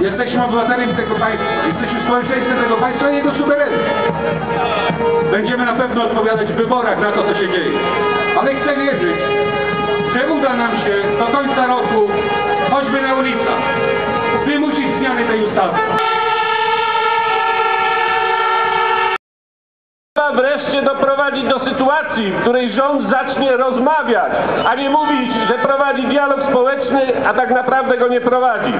Jesteśmy obywatelem tego państwa. Jesteśmy społeczeństwem tego państwa i jego suwerenem. Będziemy na pewno odpowiadać w wyborach na to, co się dzieje. Ale chcę wierzyć, że uda nam się do końca roku, choćby na ulicach, wymusić zmiany tej ustawy. Trzeba wreszcie doprowadzić do sytuacji, w której rząd zacznie rozmawiać, a nie mówić, że prowadzi dialog społeczny, a tak naprawdę go nie prowadzi.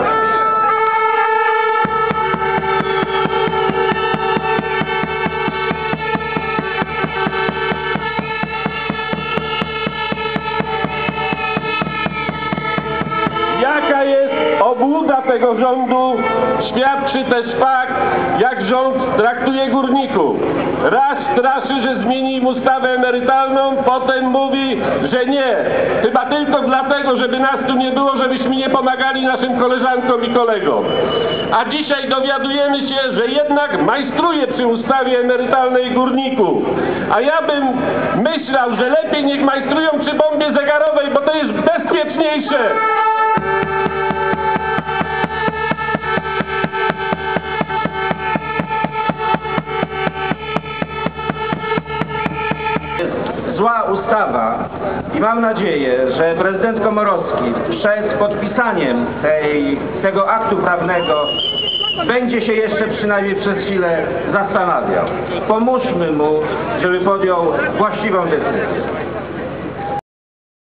Jaka jest obłuda tego rządu, świadczy też fakt, jak rząd traktuje górników. Raz straszy, że zmieni im ustawę emerytalną, potem mówi, że nie. Chyba tylko dlatego, żeby nas tu nie było, żebyśmy nie pomagali naszym koleżankom i kolegom. A dzisiaj dowiadujemy się, że jednak majstruje przy ustawie emerytalnej górników. A ja bym myślał, że lepiej niech majstrują przy bombie zegarowej, bo to jest bezpieczniejsze. Zła ustawa i mam nadzieję, że prezydent Komorowski przed podpisaniem tego aktu prawnego będzie się jeszcze przynajmniej przez chwilę zastanawiał. Pomóżmy mu, żeby podjął właściwą decyzję.